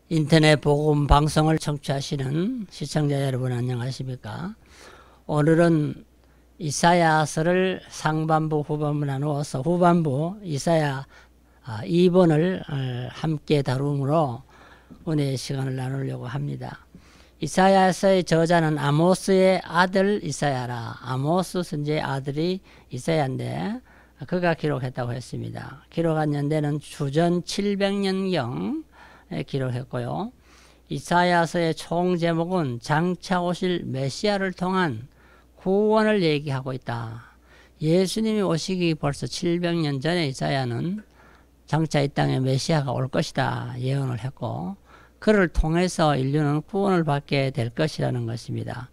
인터넷 복음 방송을 청취하시는 시청자 여러분 안녕하십니까? 오늘은 이사야서를 상반부 후반부 나누어서 후반부 이사야 2번을 함께 다루므로 은혜의 시간을 나누려고 합니다. 이사야서의 저자는 아모스의 아들 이사야라. 아모스 선지의 아들이 이사야인데 그가 기록했다고 했습니다. 기록한 연대는 주전 700년경 기록했고요. 이사야서의 총 제목은 장차 오실 메시아를 통한 구원을 얘기하고 있다. 예수님이 오시기 벌써 700년 전에 이사야는 장차 이 땅에 메시아가 올 것이다 예언을 했고, 그를 통해서 인류는 구원을 받게 될 것이라는 것입니다.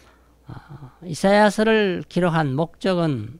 이사야서를 기록한 목적은,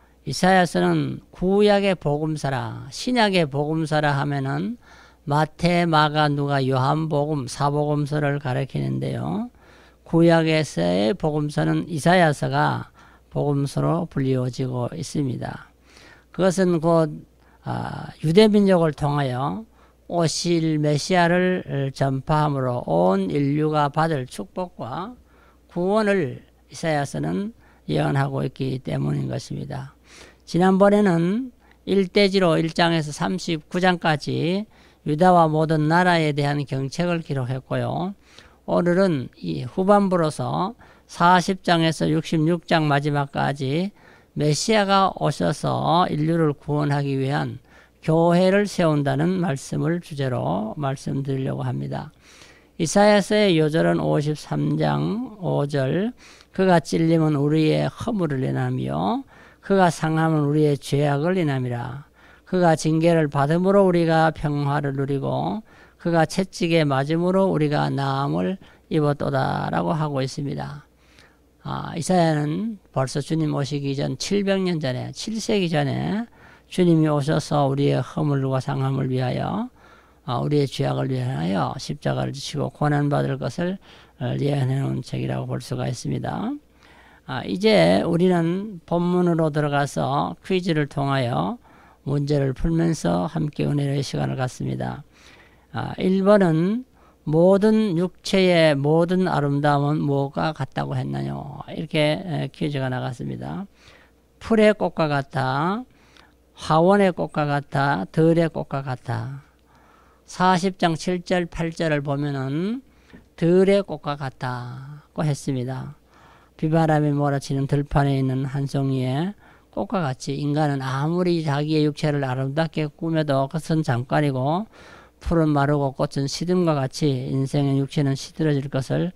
이사야서는 구약의 복음서라, 신약의 복음서라 하면은 마태, 마가, 누가, 요한복음, 사복음서를 가리키는데요. 구약에서의 복음서는 이사야서가 복음서로 불리워지고 있습니다. 그것은 곧 유대민족을 통하여 오실 메시아를 전파함으로 온 인류가 받을 축복과 구원을 이사야서는 예언하고 있기 때문인 것입니다. 지난번에는 일대지로 1장에서 39장까지 유다와 모든 나라에 대한 경책을 기록했고요. 오늘은 이 후반부로서 40장에서 66장 마지막까지 메시아가 오셔서 인류를 구원하기 위한 교회를 세운다는 말씀을 주제로 말씀드리려고 합니다. 이사야서의 요절은 53장 5절, 그가 찔림은 우리의 허물을 인하며 그가 상함은 우리의 죄악을 인함이라. 그가 징계를 받음으로 우리가 평화를 누리고 그가 채찍에 맞음으로 우리가 나음을 입었도다라고 하고 있습니다. 이사야는 벌써 주님 오시기 전 700년 전에, 7세기 전에 주님이 오셔서 우리의 허물과 상함을 위하여, 우리의 죄악을 위하여 십자가를 지시고 고난받을 것을 예언해 놓은 책이라고 볼 수가 있습니다. 이제 우리는 본문으로 들어가서 퀴즈를 통하여 문제를 풀면서 함께 은혜의 시간을 갖습니다. 1번은 모든 육체의 모든 아름다움은 뭐가 같다고 했나요? 이렇게 퀴즈가 나갔습니다. 풀의 꽃과 같아, 화원의 꽃과 같아, 들의 꽃과 같아. 40장 7절 8절을 보면은 들의 꽃과 같다고 했습니다. 비바람이 몰아치는 들판에 있는 한 송이의 꽃과 같이 인간은 아무리 자기의 육체를 아름답게 꾸며도 그것은 잠깐이고, 풀은 마르고 꽃은 시듬과 같이 인생의 육체는 시들어질 것을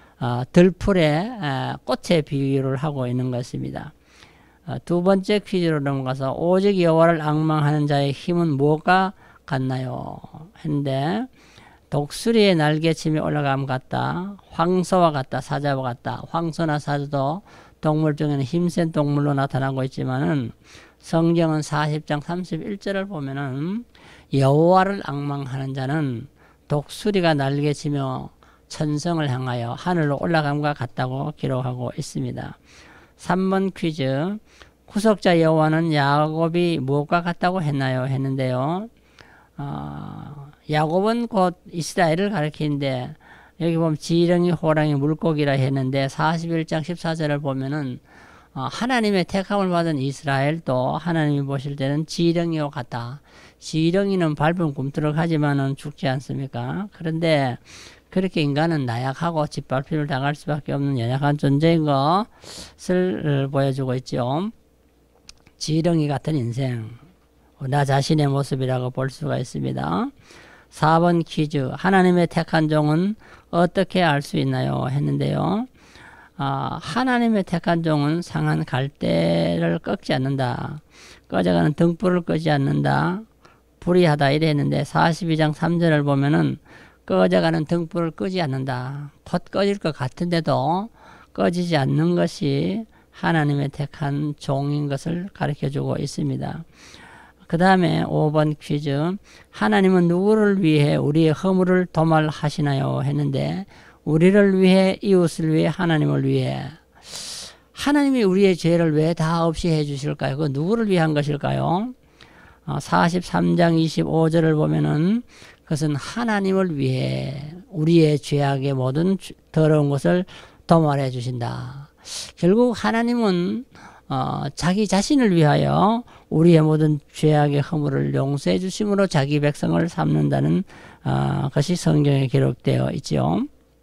들풀의 꽃에 비유를 하고 있는 것입니다. 두 번째 퀴즈로 넘어가서 오직 여호와를 앙망하는 자의 힘은 뭐가 같나요? 했는데 독수리의 날개침이 올라감 같다, 황소와 같다, 사자와 같다. 황소나 사자도 동물 중에는 힘센 동물로 나타나고 있지만은 성경은 40장 31절을 보면은 여호와를 앙망하는 자는 독수리가 날개치며 천성을 향하여 하늘로 올라감과 같다고 기록하고 있습니다. 3번 퀴즈, 구속자 여호와는 야곱이 무엇과 같다고 했나요? 했는데요. 야곱은 곧 이스라엘을 가리키는데 여기 보면 지렁이, 호랑이, 물고기라 했는데 41장 14절을 보면은 하나님의 택함을 받은 이스라엘도 하나님이 보실 때는 지렁이와 같다. 지렁이는 밟으면 꿈틀럭하지만은 죽지 않습니까? 그런데 그렇게 인간은 나약하고 짓밟힘을 당할 수밖에 없는 연약한 존재인 것을 보여주고 있죠. 지렁이 같은 인생, 나 자신의 모습이라고 볼 수가 있습니다. 4번 퀴즈, 하나님의 택한 종은 어떻게 알 수 있나요? 했는데요. 하나님의 택한 종은 상한 갈대를 꺾지 않는다, 꺼져가는 등불을 끄지 않는다, 불의하다 이래 했는데 42장 3절을 보면은 꺼져가는 등불을 끄지 않는다, 곧 꺼질 것 같은데도 꺼지지 않는 것이 하나님의 택한 종인 것을 가르쳐주고 있습니다. 그 다음에 5번 퀴즈, 하나님은 누구를 위해 우리의 허물을 도말하시나요? 했는데 우리를 위해, 이웃을 위해, 하나님을 위해. 하나님이 우리의 죄를 왜 다 없이 해주실까요? 그 누구를 위한 것일까요? 43장 25절을 보면은 그것은 하나님을 위해 우리의 죄악의 모든 더러운 것을 도말해 주신다. 결국 하나님은 자기 자신을 위하여 우리의 모든 죄악의 허물을 용서해 주심으로 자기 백성을 삼는다는 것이 성경에 기록되어 있죠.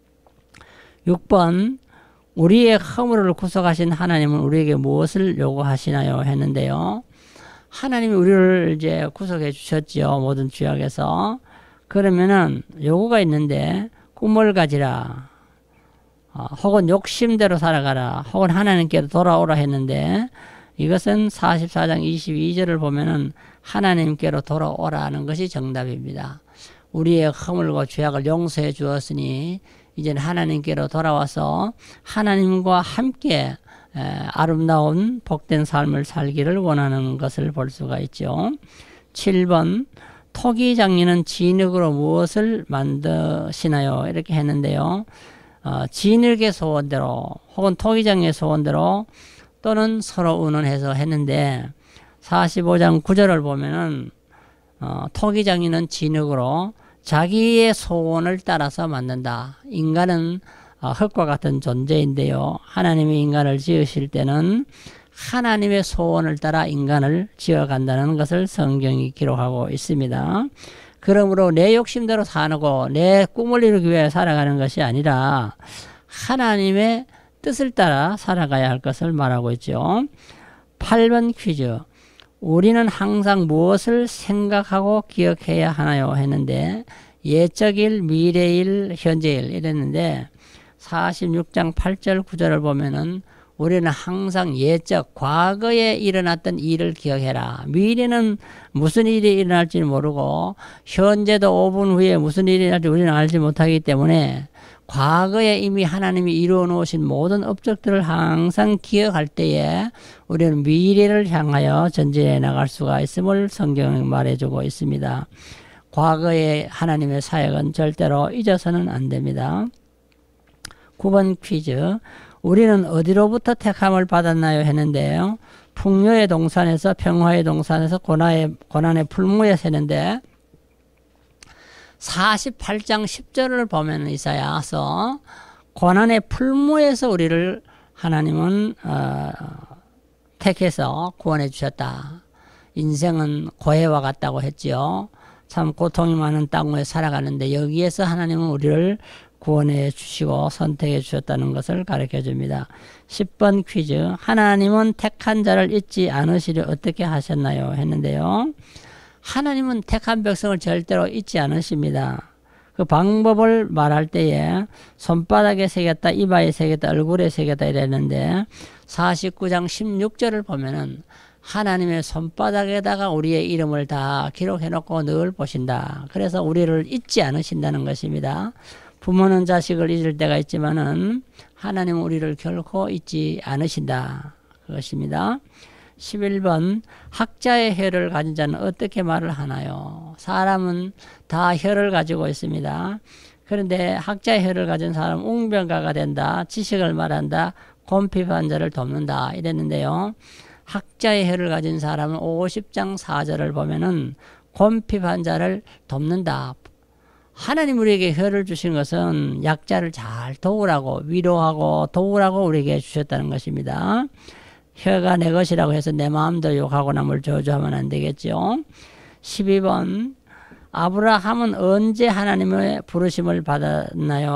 6번 우리의 허물을 구속하신 하나님은 우리에게 무엇을 요구하시나요? 했는데요. 하나님이 우리를 이제 구속해 주셨죠. 모든 죄악에서. 그러면은 요구가 있는데 꿈을 가지라. 혹은 욕심대로 살아가라. 혹은 하나님께로 돌아오라 했는데 이것은 44장 22절을 보면은 하나님께로 돌아오라는 것이 정답입니다. 우리의 허물과 죄악을 용서해 주었으니 이제는 하나님께로 돌아와서 하나님과 함께 아름다운 복된 삶을 살기를 원하는 것을 볼 수가 있죠. 7번 토기장리는 진흙으로 무엇을 만드시나요? 이렇게 했는데요. 진흙의 소원대로 혹은 토기장리의 소원대로 또는 서로 의논해서 했는데 45장 9절을 보면은 토기장리는 진흙으로 자기의 소원을 따라서 만든다. 인간은 흙과 같은 존재인데요. 하나님이 인간을 지으실 때는 하나님의 소원을 따라 인간을 지어간다는 것을 성경이 기록하고 있습니다. 그러므로 내 욕심대로 사는 거, 내 꿈을 이루기 위해 살아가는 것이 아니라 하나님의 뜻을 따라 살아가야 할 것을 말하고 있죠. 8번 퀴즈. 우리는 항상 무엇을 생각하고 기억해야 하나요? 했는데 예적일, 미래일, 현재일 이랬는데 46장 8절 9절을 보면은 우리는 항상 예적, 과거에 일어났던 일을 기억해라. 미래는 무슨 일이 일어날지 모르고 현재도 5분 후에 무슨 일이 일어날지 우리는 알지 못하기 때문에 과거에 이미 하나님이 이루어 놓으신 모든 업적들을 항상 기억할 때에 우리는 미래를 향하여 전진해 나갈 수가 있음을 성경이 말해주고 있습니다. 과거의 하나님의 사역은 절대로 잊어서는 안 됩니다. 9번 퀴즈. 우리는 어디로부터 택함을 받았나요? 했는데요. 풍요의 동산에서, 평화의 동산에서, 고난의 풀무에서 했는데 48장 10절을 보면 이사야서 고난의 풀무에서 우리를 하나님은 택해서 구원해 주셨다. 인생은 고해와 같다고 했지요. 참 고통이 많은 땅 위에 살아가는데 여기에서 하나님은 우리를 구원해 주시고 선택해 주셨다는 것을 가르쳐 줍니다. 10번 퀴즈. 하나님은 택한 자를 잊지 않으시려 어떻게 하셨나요? 했는데요. 하나님은 택한 백성을 절대로 잊지 않으십니다. 그 방법을 말할 때에 손바닥에 새겼다, 이마에 새겼다, 얼굴에 새겼다 이랬는데 49장 16절을 보면은 하나님의 손바닥에다가 우리의 이름을 다 기록해 놓고 늘 보신다. 그래서 우리를 잊지 않으신다는 것입니다. 부모는 자식을 잊을 때가 있지만은 하나님은 우리를 결코 잊지 않으신다. 그것입니다. 11번 학자의 혀를 가진 자는 어떻게 말을 하나요? 사람은 다 혀를 가지고 있습니다. 그런데 학자의 혀를 가진 사람은 웅변가가 된다. 지식을 말한다. 곰핍한 자를 돕는다. 이랬는데요. 학자의 혀를 가진 사람은 50장 4절을 보면은 곰핍한 자를 돕는다. 하나님 우리에게 혀를 주신 것은 약자를 잘 도우라고, 위로하고 도우라고 우리에게 주셨다는 것입니다. 혀가 내 것이라고 해서 내 마음대로 욕하고 남을 저주하면 안 되겠죠. 12번 아브라함은 언제 하나님의 부르심을 받았나요?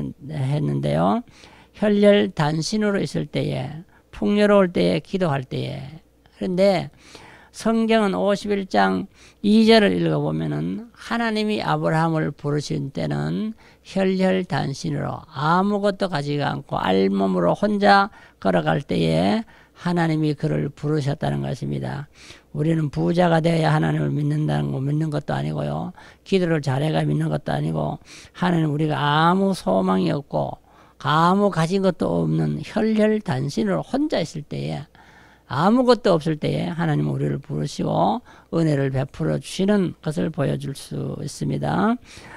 했는데요. 혈렬 단신으로 있을 때에, 풍요로울 때에, 기도할 때에. 그런데 성경은 51장 2절을 읽어보면은 하나님이 아브라함을 부르신 때는 혈혈단신으로 아무것도 가지가 않고 알몸으로 혼자 걸어갈 때에 하나님이 그를 부르셨다는 것입니다. 우리는 부자가 되어야 하나님을 믿는다는 거 믿는 것도 아니고요. 기도를 잘해가 믿는 것도 아니고 하나님 우리가 아무 소망이 없고 아무 가진 것도 없는 혈혈단신으로 혼자 있을 때에 아무것도 없을 때에 하나님 우리를 부르시고 은혜를 베풀어 주시는 것을 보여줄 수 있습니다.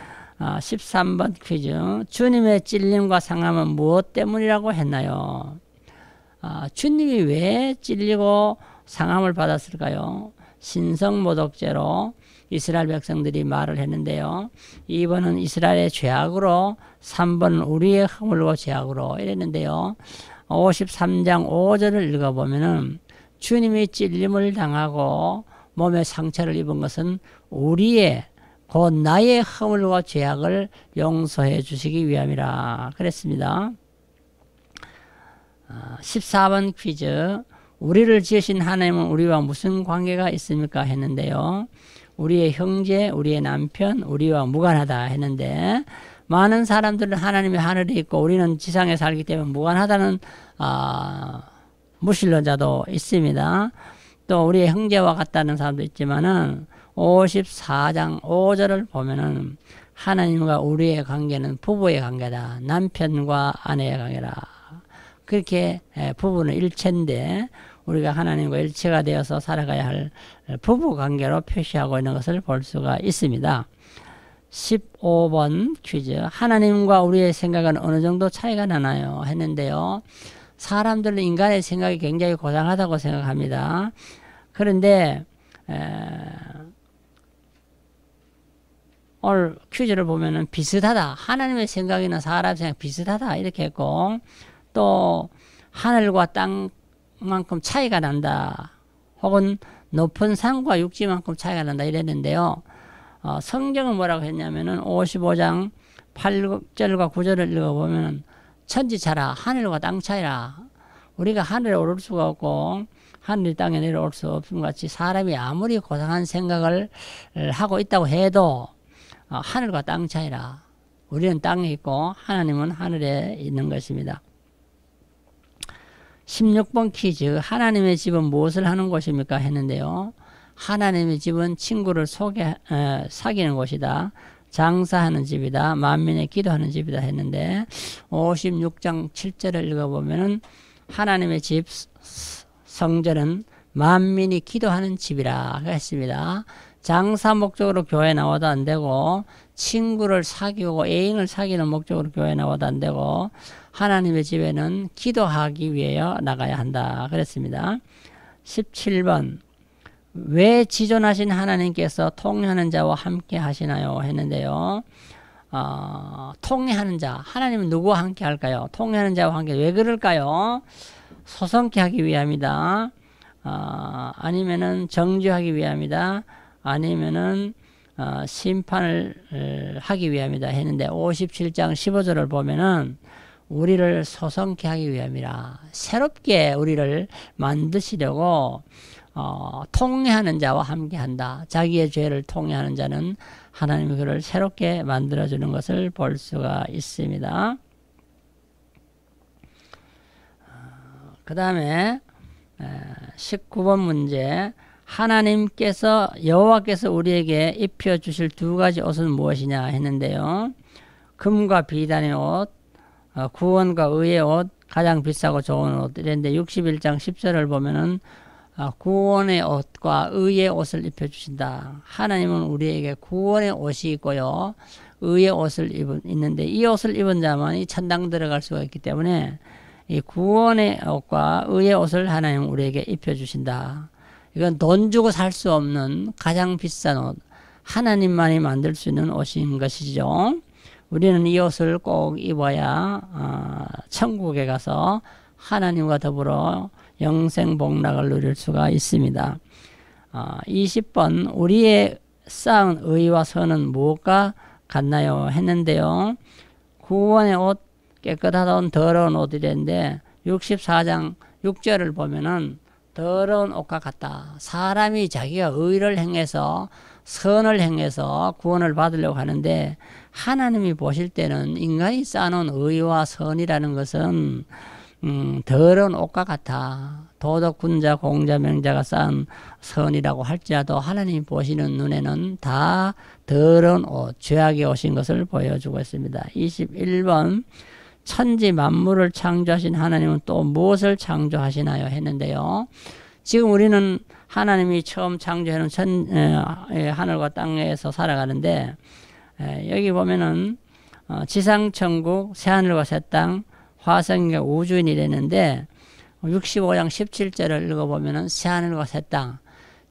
13번 퀴즈. 주님의 찔림과 상함은 무엇 때문이라고 했나요? 주님이 왜 찔리고 상함을 받았을까요? 신성모독죄로 이스라엘 백성들이 말을 했는데요. 2번은 이스라엘의 죄악으로, 3번은 우리의 허물과 죄악으로 이랬는데요. 53장 5절을 읽어보면은 주님이 찔림을 당하고 몸에 상처를 입은 것은 우리의 곧 나의 허물과 죄악을 용서해 주시기 위함이라 그랬습니다. 14번 퀴즈. 우리를 지으신 하나님은 우리와 무슨 관계가 있습니까? 했는데요. 우리의 형제, 우리의 남편, 우리와 무관하다 했는데, 많은 사람들은 하나님이 하늘에 있고 우리는 지상에 살기 때문에 무관하다는 무신론자도 있습니다. 또 우리의 형제와 같다는 사람도 있지만은 54장 5절을 보면은 하나님과 우리의 관계는 부부의 관계다. 남편과 아내의 관계다. 그렇게 부부는 일체인데 우리가 하나님과 일체가 되어서 살아가야 할 부부 관계로 표시하고 있는 것을 볼 수가 있습니다. 15번 퀴즈. 하나님과 우리의 생각은 어느 정도 차이가 나나요? 했는데요. 사람들은 인간의 생각이 굉장히 고상하다고 생각합니다. 그런데 오늘 퀴즈를 보면은 비슷하다. 하나님의 생각이나 사람 생각 비슷하다. 이렇게 했고, 또 하늘과 땅만큼 차이가 난다. 혹은 높은 산과 육지만큼 차이가 난다. 이랬는데요. 성경은 뭐라고 했냐면은 55장 8절과 9절을 읽어보면 천지차라 하늘과 땅 차이라. 우리가 하늘에 오를 수가 없고 하늘이 땅에 내려올 수 없음 같이 사람이 아무리 고상한 생각을 하고 있다고 해도 하늘과 땅 차이라. 우리는 땅에 있고 하나님은 하늘에 있는 것입니다. 16번 퀴즈. 하나님의 집은 무엇을 하는 곳입니까? 했는데요. 하나님의 집은 친구를 사귀는 곳이다. 장사하는 집이다. 만민의 기도하는 집이다 했는데 56장 7절을 읽어보면은 하나님의 집 성전은 만민이 기도하는 집이라 했습니다. 장사 목적으로 교회 나와도 안 되고 친구를 사귀고 애인을 사귀는 목적으로 교회 나와도 안 되고 하나님의 집에는 기도하기 위하여 나가야 한다 그랬습니다. 17번. 왜 지존하신 하나님께서 통회하는 자와 함께 하시나요? 했는데요. 통회하는 자. 하나님은 누구와 함께 할까요? 통회하는 자와 함께. 왜 그럴까요? 소성케 하기 위함이다. 아니면은 정죄하기 위함이다. 아니면은 심판을 하기 위함이다 했는데 57장 15절을 보면은 우리를 소성케 하기 위함이라. 새롭게 우리를 만드시려고 통회하는 자와 함께 한다. 자기의 죄를 통회하는 자는 하나님이 그를 새롭게 만들어주는 것을 볼 수가 있습니다. 그 다음에 19번 문제. 하나님께서 여호와께서 우리에게 입혀 주실 두 가지 옷은 무엇이냐 했는데요. 금과 비단의 옷, 구원과 의의 옷, 가장 비싸고 좋은 옷 이랬는데 61장 10절을 보면은 구원의 옷과 의의 옷을 입혀주신다. 하나님은 우리에게 구원의 옷이 있고요. 의의 옷을 입는데 이 옷을 입은 자만이 천당 들어갈 수가 있기 때문에 이 구원의 옷과 의의 옷을 하나님은 우리에게 입혀주신다. 이건 돈 주고 살 수 없는 가장 비싼 옷. 하나님만이 만들 수 있는 옷인 것이죠. 우리는 이 옷을 꼭 입어야 천국에 가서 하나님과 더불어 영생 복락을 누릴 수가 있습니다. 20번. 우리의 쌓은 의와 선은 무엇과 같나요? 했는데요. 구원의 옷, 깨끗하던 더러운 옷이랬는데 64장 6절을 보면은 더러운 옷과 같다. 사람이 자기가 의를 행해서 선을 행해서 구원을 받으려고 하는데 하나님이 보실 때는 인간이 쌓아놓은 의와 선이라는 것은 더러운 옷과 같아. 도덕, 군자, 공자, 명자가 쌓은 선이라고 할지라도 하나님이 보시는 눈에는 다 더러운 옷, 죄악의 옷인 것을 보여주고 있습니다. 21번. 천지 만물을 창조하신 하나님은 또 무엇을 창조하시나요? 했는데요. 지금 우리는 하나님이 처음 창조해놓은 하늘과 땅에서 살아가는데 여기 보면은 지상천국, 새하늘과 새 땅, 화성과 우주인이 되는데 65장 17절을 읽어보면은 새하늘과 새 땅,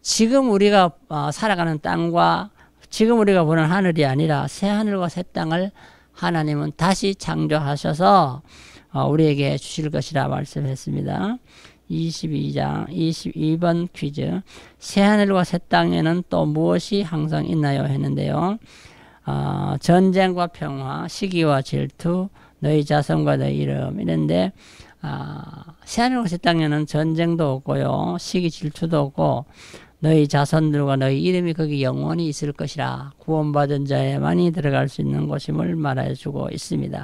지금 우리가 살아가는 땅과 지금 우리가 보는 하늘이 아니라 새 하늘과 새 땅을 하나님은 다시 창조하셔서 우리에게 주실 것이라 말씀했습니다. 22장 22번 퀴즈. 새 하늘과 새 땅에는 또 무엇이 항상 있나요? 했는데요. 전쟁과 평화, 시기와 질투, 너희 자손과 너희 이름 이런데 새 하늘과 새 땅에는 전쟁도 없고요. 시기 질투도 없고 너희 자손들과 너희 이름이 거기 영원히 있을 것이라. 구원받은 자에만이 들어갈 수 있는 곳임을 말해주고 있습니다.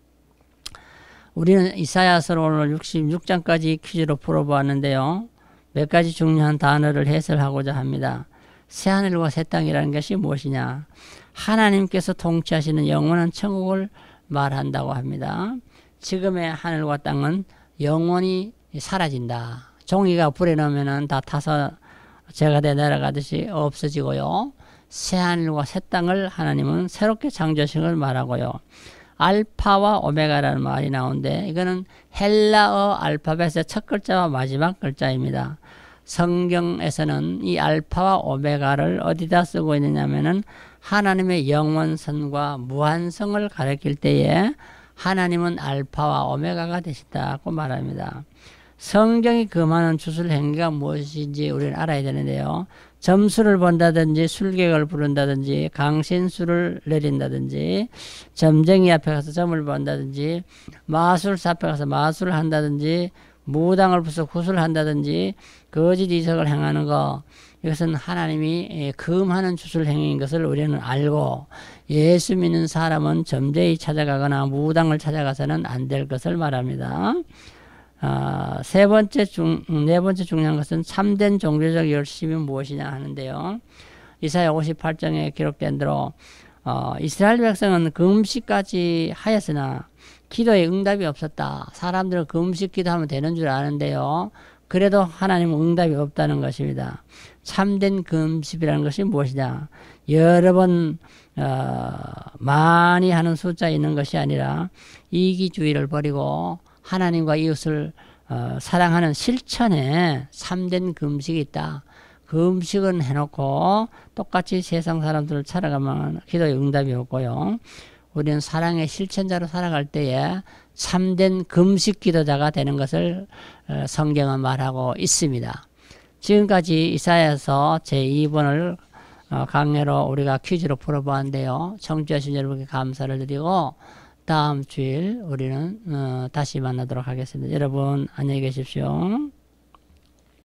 우리는 이사야서를 오늘 66장까지 퀴즈로 풀어보았는데요. 몇 가지 중요한 단어를 해설하고자 합니다. 새 하늘과 새 땅이라는 것이 무엇이냐? 하나님께서 통치하시는 영원한 천국을 말한다고 합니다. 지금의 하늘과 땅은 영원히 사라진다. 종이가 불에 넣으면 다 타서 제가 내려가듯이 없어지고요. 새 하늘과 새 땅을 하나님은 새롭게 창조하신 걸 말하고요. 알파와 오메가라는 말이 나오는데 이거는 헬라어 알파벳의 첫 글자와 마지막 글자입니다. 성경에서는 이 알파와 오메가를 어디다 쓰고 있느냐면은 하나님의 영원성과 무한성을 가리킬 때에 하나님은 알파와 오메가가 되신다고 말합니다. 성경이 금하는 주술 행위가 무엇인지 우리는 알아야 되는데요. 점수를 본다든지 술객을 부른다든지 강신술을 내린다든지 점쟁이 앞에 가서 점을 본다든지 마술사 앞에 가서 마술을 한다든지 무당을 부숴 구슬을 한다든지 거짓 이석을 행하는 거 이것은 하나님이 금하는 주술 행위인 것을 우리는 알고 예수 믿는 사람은 점쟁이 찾아가거나 무당을 찾아가서는 안 될 것을 말합니다. 네 번째 중요한 것은 참된 종교적 열심이 무엇이냐 하는데요. 이사야 58장에 기록된 대로 이스라엘 백성은 금식까지 하였으나 기도에 응답이 없었다. 사람들은 금식 기도하면 되는 줄 아는데요. 그래도 하나님은 응답이 없다는 것입니다. 참된 금식이라는 것이 무엇이냐? 여러 번 많이 하는 숫자에 있는 것이 아니라 이기주의를 버리고 하나님과 이웃을 사랑하는 실천에 참된 금식이 있다. 금식은 해놓고 똑같이 세상 사람들을 찾아가면 기도에 응답이 없고요. 우리는 사랑의 실천자로 살아갈 때에 참된 금식 기도자가 되는 것을 성경은 말하고 있습니다. 지금까지 이사야서 제2번을 강해로 우리가 퀴즈로 풀어보았는데요. 청취하신 여러분께 감사를 드리고 다음 주일 우리는 다시 만나도록 하겠습니다. 여러분 안녕히 계십시오.